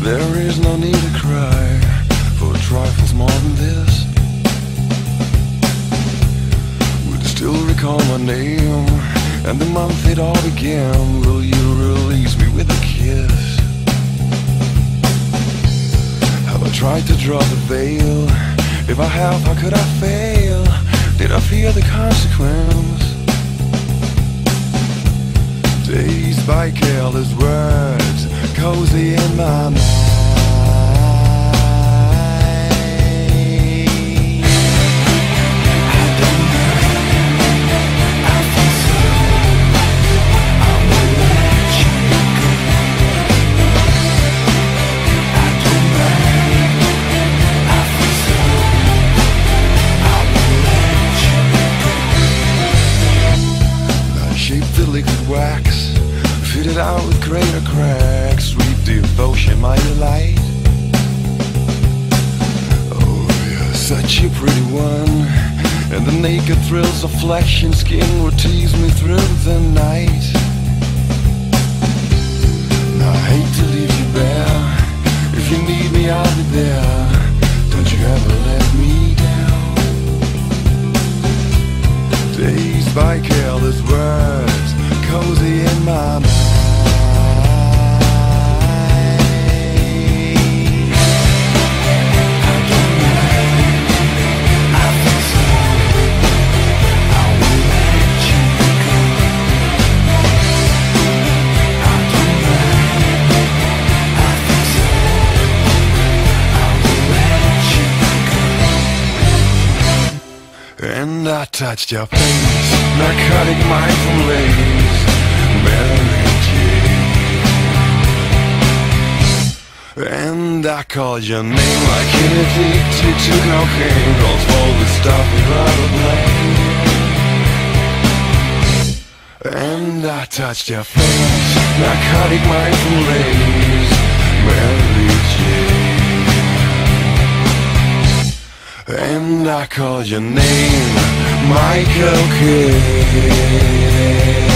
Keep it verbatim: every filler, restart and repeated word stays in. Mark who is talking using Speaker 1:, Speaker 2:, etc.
Speaker 1: There is no need to cry for trifles more than this. Would you still recall my name and the month it all began? Will you release me with a kiss? Have I tried to draw the veil? If I have, how could I fail? Did I fear the consequence? Dazed by careless words, cozy in my mind. I don't mind, I feel so, I will let you go. I don't mind, I feel so, I will let you go. I shaped the liquid wax, fitted out with greater cracks, sweet devotion, my delight. Oh, you're such a pretty one, and the naked thrills of flesh and skin will tease me through the night. Now, I hate to leave you bare. If you need me, I'll be there. Don't you ever let me down. Dazed by careless words, cozy in my mind. And I touched your face, narcotic mindful ways, Mary Jane. And I called your name like an addicted to cocaine, calls for the stuff without a blame. And I touched your face, narcotic mindful ways, Mary Jane. And I called your name, Michael Kidd.